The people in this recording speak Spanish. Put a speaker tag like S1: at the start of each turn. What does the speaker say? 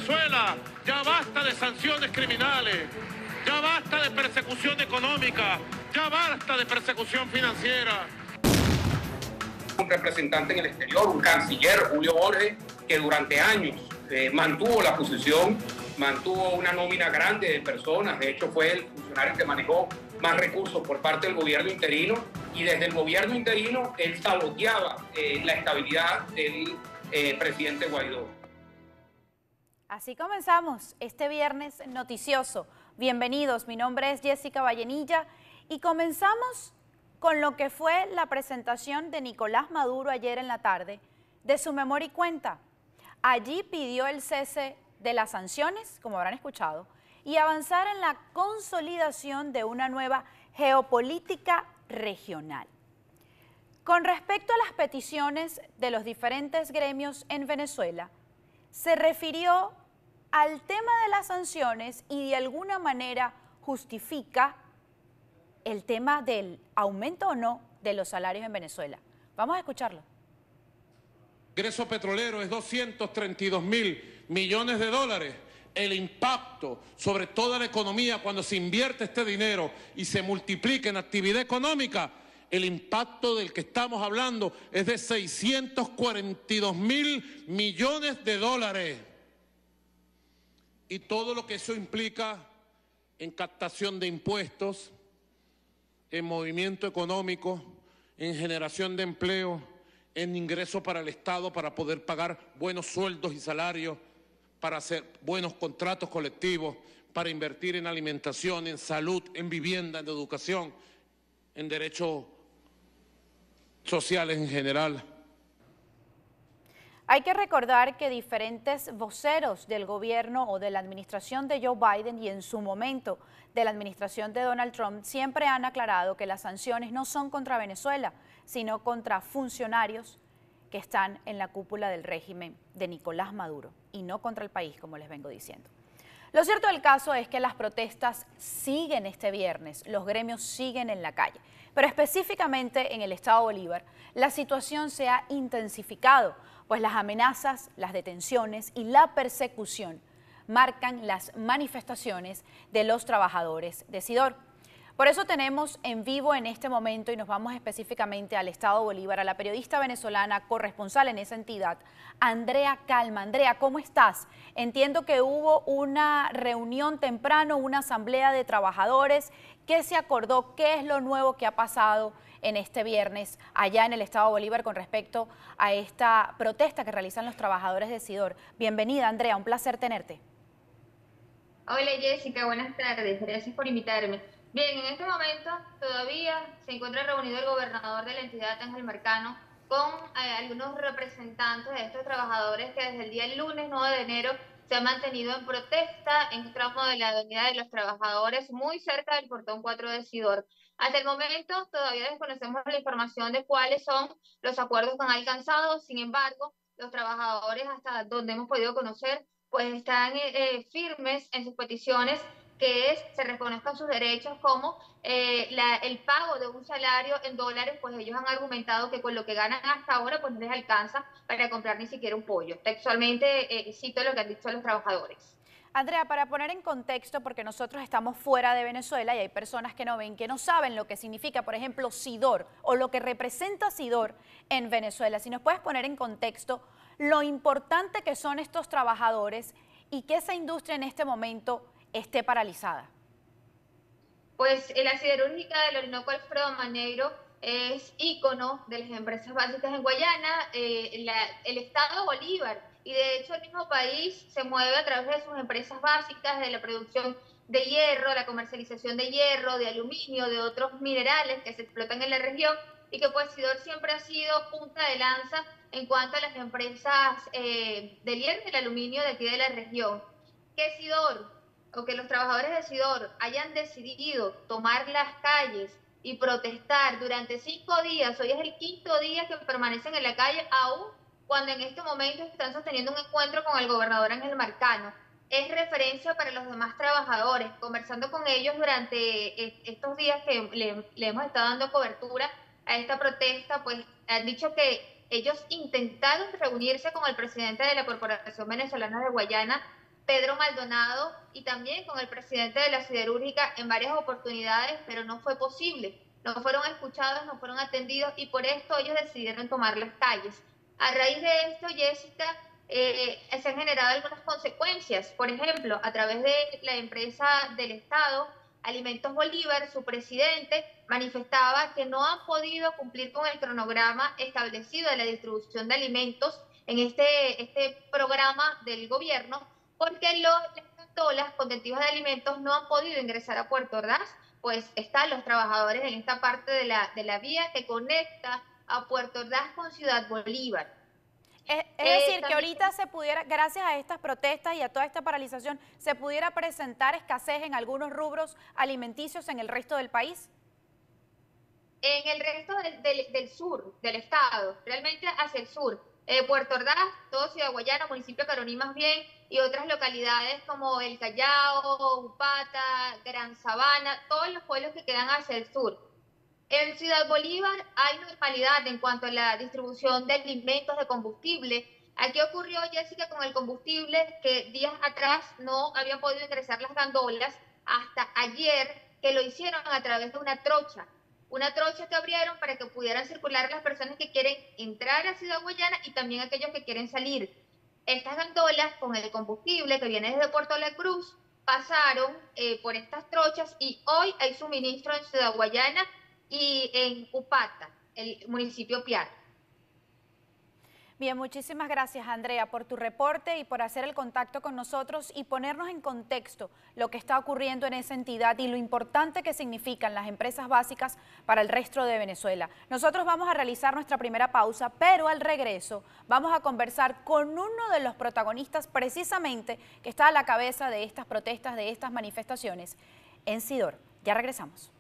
S1: Venezuela, ya basta de sanciones criminales, ya basta de persecución económica, ya basta de persecución financiera.
S2: Un representante en el exterior, un canciller, Julio Borges, que durante años mantuvo la posición, mantuvo una nómina grande de personas, de hecho fue el funcionario que manejó más recursos por parte del gobierno interino, y desde el gobierno interino él saboteaba la estabilidad del presidente Guaidó.
S3: Así comenzamos este viernes noticioso. Bienvenidos, mi nombre es Jessica Vallenilla y comenzamos con lo que fue la presentación de Nicolás Maduro ayer en la tarde de su memoria y cuenta. Allí pidió el cese de las sanciones, como habrán escuchado, y avanzar en la consolidación de una nueva geopolítica regional. Con respecto a las peticiones de los diferentes gremios en Venezuela, se refirió al tema de las sanciones y de alguna manera justifica el tema del aumento o no de los salarios en Venezuela. Vamos a escucharlo.
S1: El ingreso petrolero es 232.000 millones de dólares. El impacto sobre toda la economía cuando se invierte este dinero y se multiplica en actividad económica, el impacto del que estamos hablando es de 642.000 millones de dólares. Y todo lo que eso implica en captación de impuestos, en movimiento económico, en generación de empleo, en ingresos para el Estado para poder pagar buenos sueldos y salarios, para hacer buenos contratos colectivos, para invertir en alimentación, en salud, en vivienda, en educación, en derechos sociales en general.
S3: Hay que recordar que diferentes voceros del gobierno o de la administración de Joe Biden y en su momento de la administración de Donald Trump siempre han aclarado que las sanciones no son contra Venezuela, sino contra funcionarios que están en la cúpula del régimen de Nicolás Maduro y no contra el país, como les vengo diciendo. Lo cierto del caso es que las protestas siguen este viernes, los gremios siguen en la calle, pero específicamente en el estado Bolívar la situación se ha intensificado, pues las amenazas, las detenciones y la persecución marcan las manifestaciones de los trabajadores de Sidor. Por eso tenemos en vivo en este momento y nos vamos específicamente al estado Bolívar, a la periodista venezolana corresponsal en esa entidad, Andrea Calma. Andrea, ¿cómo estás? Entiendo que hubo una reunión temprano, una asamblea de trabajadores. ¿Qué se acordó? ¿Qué es lo nuevo que ha pasado en este viernes allá en el estado Bolívar con respecto a esta protesta que realizan los trabajadores de Sidor? Bienvenida, Andrea, un placer tenerte.
S4: Hola Jessica, buenas tardes, gracias por invitarme. Bien, en este momento todavía se encuentra reunido el gobernador de la entidad, Ángel Marcano, con algunos representantes de estos trabajadores que desde el día lunes 9 de enero se han mantenido en protesta en un tramo de la Avenida de los Trabajadores, muy cerca del portón 4 de Sidor. Hasta el momento todavía desconocemos la información de cuáles son los acuerdos que han alcanzado, sin embargo, los trabajadores, hasta donde hemos podido conocer, pues están firmes en sus peticiones, que se reconozcan sus derechos como el pago de un salario en dólares, pues ellos han argumentado que con lo que ganan hasta ahora pues no les alcanza para comprar ni siquiera un pollo. Textualmente cito lo que han dicho los trabajadores.
S3: Andrea, para poner en contexto, porque nosotros estamos fuera de Venezuela y hay personas que no ven, que no saben lo que significa, por ejemplo, Sidor o lo que representa Sidor en Venezuela. Si nos puedes poner en contexto lo importante que son estos trabajadores y que esa industria en este momento esté paralizada.
S4: Pues la siderúrgica del Orinoco Alfredo Maneiro es ícono de las empresas básicas en Guayana, el estado Bolívar, y de hecho el mismo país se mueve a través de sus empresas básicas, de la producción de hierro, la comercialización de hierro, de aluminio, de otros minerales que se explotan en la región, y que pues Sidor siempre ha sido punta de lanza en cuanto a las empresas del hierro y del aluminio de aquí de la región. Que Sidor, o que los trabajadores de Sidor hayan decidido tomar las calles y protestar durante 5 días, hoy es el 5.º día que permanecen en la calle, aún cuando en este momento están sosteniendo un encuentro con el gobernador Ángel Marcano, es referencia para los demás trabajadores. Conversando con ellos durante estos días que le hemos estado dando cobertura a esta protesta, pues han dicho que ellos intentaron reunirse con el presidente de la Corporación Venezolana de Guayana, Pedro Maldonado y también con el presidente de la siderúrgica en varias oportunidades, pero no fue posible. No fueron escuchados, no fueron atendidos y por esto ellos decidieron tomar las calles. A raíz de esto, Jessica, se han generado algunas consecuencias. Por ejemplo, a través de la empresa del Estado, Alimentos Bolívar, su presidente manifestaba que no han podido cumplir con el cronograma establecido de la distribución de alimentos en este programa del gobierno, porque las gandolas contentivas de alimentos no han podido ingresar a Puerto Ordaz, pues están los trabajadores en esta parte de la vía que conecta a Puerto Ordaz con Ciudad Bolívar.
S3: Es decir, que ahorita se pudiera, gracias a estas protestas y a toda esta paralización, ¿se pudiera presentar escasez en algunos rubros alimenticios en el resto del país?
S4: En el resto del sur, del estado, realmente hacia el sur. Puerto Ordaz, todo Ciudad Guayana, municipio de Caroní más bien, y otras localidades como El Callao, Upata, Gran Sabana, todos los pueblos que quedan hacia el sur. En Ciudad Bolívar hay normalidad en cuanto a la distribución de alimentos, de combustible. Aquí ocurrió, Jessica, con el combustible, que días atrás no habían podido ingresar las gandolas hasta ayer, que lo hicieron a través de una trocha que abrieron para que pudieran circular las personas que quieren entrar a Ciudad Guayana y también aquellos que quieren salir. Estas gandolas con el combustible que viene desde Puerto La Cruz pasaron por estas trochas y hoy hay suministro en Ciudad Guayana y en Upata, el municipio Piar.
S3: Bien, muchísimas gracias, Andrea, por tu reporte y por hacer el contacto con nosotros y ponernos en contexto lo que está ocurriendo en esa entidad y lo importante que significan las empresas básicas para el resto de Venezuela. Nosotros vamos a realizar nuestra primera pausa, pero al regreso vamos a conversar con uno de los protagonistas precisamente que está a la cabeza de estas protestas, de estas manifestaciones, en Sidor. Ya regresamos.